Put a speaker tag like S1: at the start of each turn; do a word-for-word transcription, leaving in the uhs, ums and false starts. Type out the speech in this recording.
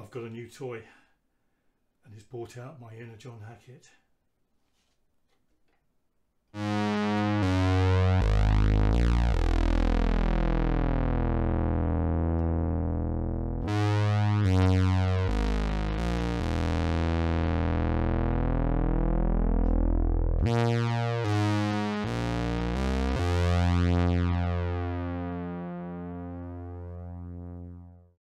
S1: I've got a new toy, and it's brought out my inner John Hackett.
S2: Yeah.